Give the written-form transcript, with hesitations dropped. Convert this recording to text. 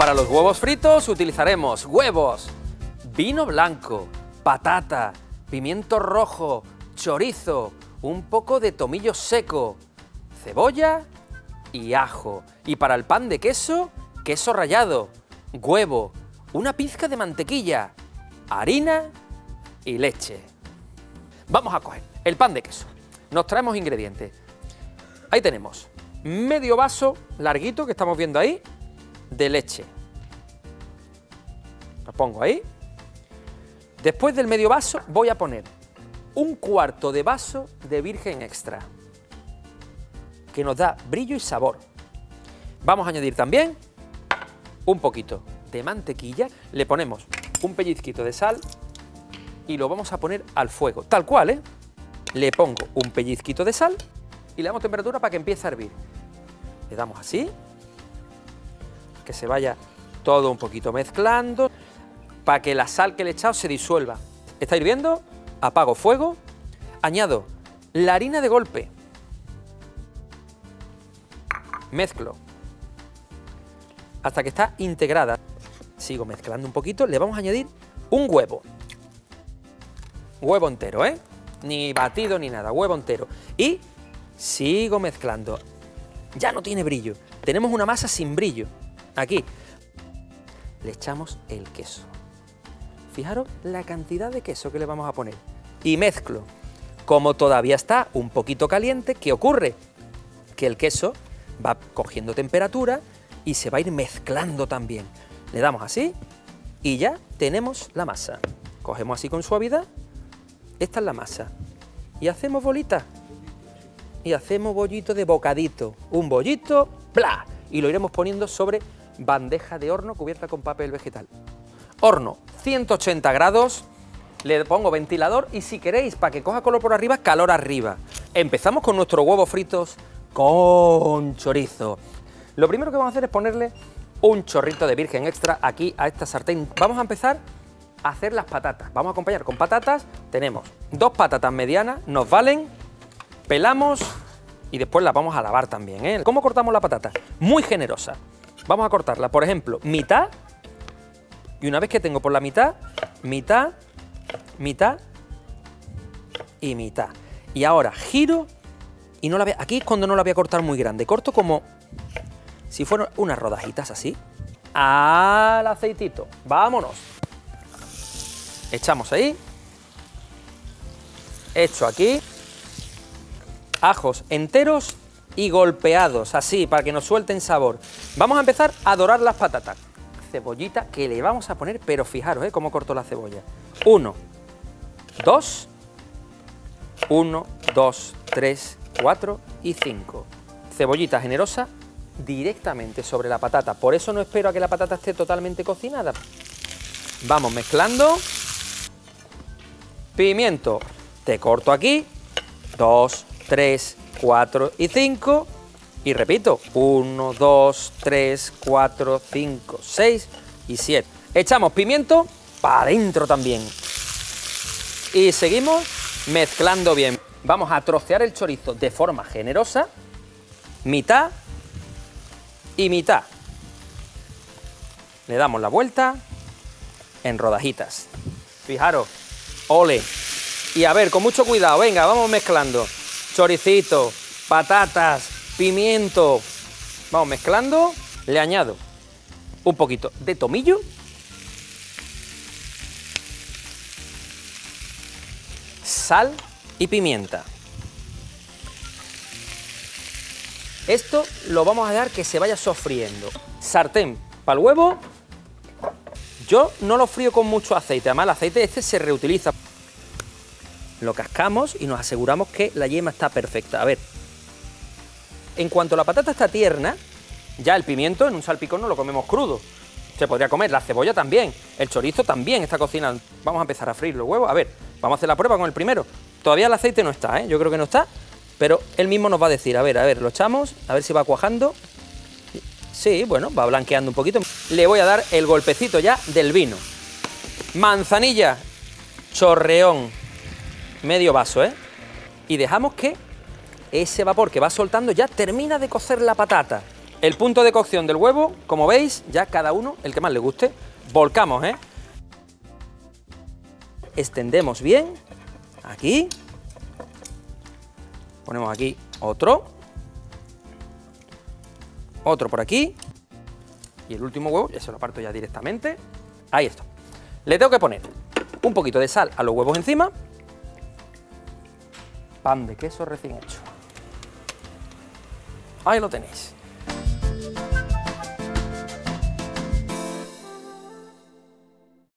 Para los huevos fritos utilizaremos huevos, vino blanco, patata, pimiento rojo, chorizo, un poco de tomillo seco, cebolla y ajo. Y para el pan de queso, queso rallado, huevo, una pizca de mantequilla, harina y leche. Vamos a coger el pan de queso. Nos traemos ingredientes. Ahí tenemos medio vaso larguito que estamos viendo ahí de leche. Lo pongo ahí. Después del medio vaso voy a poner un cuarto de vaso de virgen extra, que nos da brillo y sabor. Vamos a añadir también un poquito de mantequilla, le ponemos un pellizquito de sal y lo vamos a poner al fuego, tal cual, ¿eh? Le pongo un pellizquito de sal y le damos temperatura para que empiece a hervir. Le damos así, que se vaya todo un poquito mezclando, para que la sal que le he echado se disuelva. Está hirviendo, apago fuego, añado la harina de golpe, mezclo hasta que está integrada. Sigo mezclando un poquito, le vamos a añadir un huevo. Huevo entero, ¿eh? Ni batido ni nada, huevo entero. Y sigo mezclando. Ya no tiene brillo. Tenemos una masa sin brillo. Aquí le echamos el queso. Fijaros la cantidad de queso que le vamos a poner. Y mezclo. Como todavía está un poquito caliente, ¿qué ocurre? Que el queso va cogiendo temperatura y se va a ir mezclando también. Le damos así y ya tenemos la masa. Cogemos así con suavidad. Esta es la masa. Y hacemos bolitas. Y hacemos bollito de bocadito. Un bollito, ¡bla! Y lo iremos poniendo sobre bandeja de horno cubierta con papel vegetal. Horno 180 grados. Le pongo ventilador y si queréis, para que coja color por arriba, calor arriba. Empezamos con nuestros huevos fritos con chorizo. Lo primero que vamos a hacer es ponerle un chorrito de virgen extra aquí a esta sartén. Vamos a empezar a hacer las patatas. Vamos a acompañar con patatas. Tenemos 2 patatas medianas, nos valen. Pelamos y después las vamos a lavar también, ¿eh? ¿Cómo cortamos la patata? Muy generosa. Vamos a cortarla, por ejemplo, mitad. Y una vez que tengo por la mitad, mitad, mitad y mitad. Y ahora giro y no la voy a... Aquí es cuando no la voy a cortar muy grande. Corto como si fueran unas rodajitas así. Al aceitito. Vámonos. Echamos ahí. Echo aquí. Ajos enteros y golpeados, así, para que nos suelten sabor. Vamos a empezar a dorar las patatas. Cebollita que le vamos a poner, pero fijaros, cómo corto la cebolla. 1, 2, 1, 2, 3, 4 y 5. Cebollita generosa directamente sobre la patata. Por eso no espero a que la patata esté totalmente cocinada. Vamos mezclando. Pimiento. Te corto aquí. 2, 3, 4 y 5. Y repito. 1, 2, 3, 4, 5, 6 y 7. Echamos pimiento para adentro también. Y seguimos mezclando bien. Vamos a trocear el chorizo de forma generosa. Mitad y mitad. Le damos la vuelta en rodajitas. Fijaros, ole. Y a ver, con mucho cuidado, venga, vamos mezclando. Choricito, patatas, pimiento. Vamos mezclando. Le añado un poquito de tomillo. Sal y pimienta. Esto lo vamos a dejar que se vaya sofriendo. Sartén para el huevo. Yo no lo frío con mucho aceite, además el aceite este se reutiliza. Lo cascamos y nos aseguramos que la yema está perfecta. A ver, en cuanto la patata está tierna, ya el pimiento en un salpicón no lo comemos crudo. Se podría comer, la cebolla también, el chorizo también está cocinando. Vamos a empezar a freír los huevos. A ver, vamos a hacer la prueba con el primero. Todavía el aceite no está, yo creo que no está, pero él mismo nos va a decir, a ver, lo echamos, a ver si va cuajando. Sí, bueno, va blanqueando un poquito. Le voy a dar el golpecito ya del vino. Manzanilla, chorreón, medio vaso, Y dejamos que ese vapor que va soltando ya termina de cocer la patata. El punto de cocción del huevo, como veis, ya cada uno, el que más le guste, volcamos, ¿eh? Extendemos bien, aquí, ponemos aquí otro por aquí, y el último huevo, eso lo parto ya directamente, ahí está. Le tengo que poner un poquito de sal a los huevos encima, pan de queso recién hecho. Ahí lo tenéis.